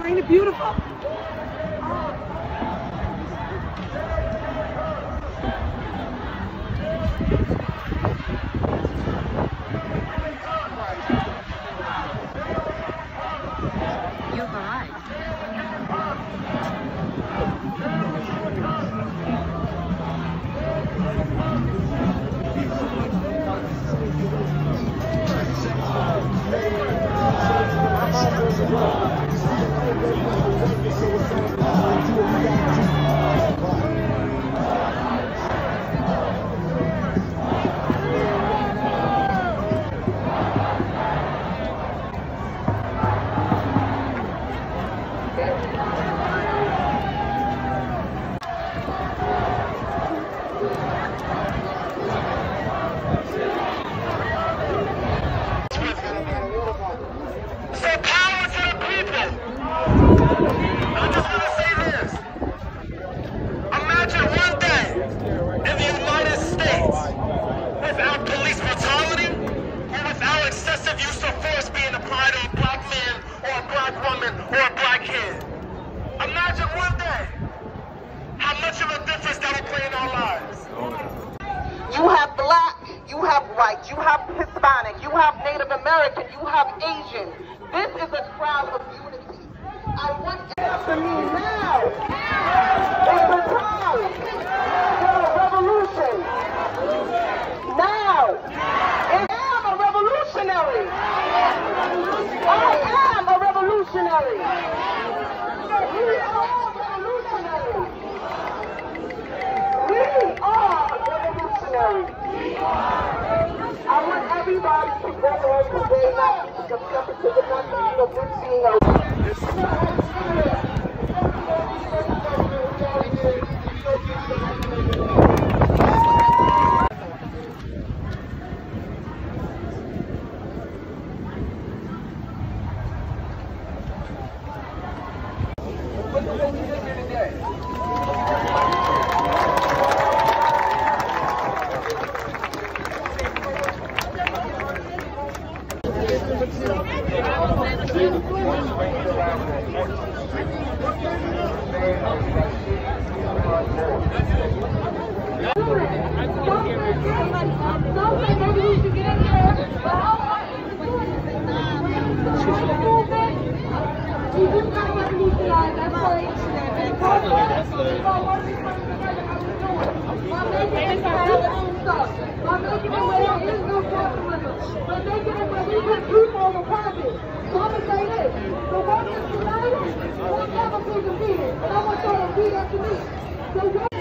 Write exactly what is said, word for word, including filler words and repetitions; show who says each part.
Speaker 1: Ain't it beautiful?
Speaker 2: You've arrived.
Speaker 3: You have black, you have white, you have Hispanic, you have Native American, you have Asian. This is a crowd of unity. I want after me now. It's the time for a revolution. Now. I am a revolutionary. I am a revolutionary. We are revolutionary. We are I want everybody to go home today, not to step into the country of good seeing So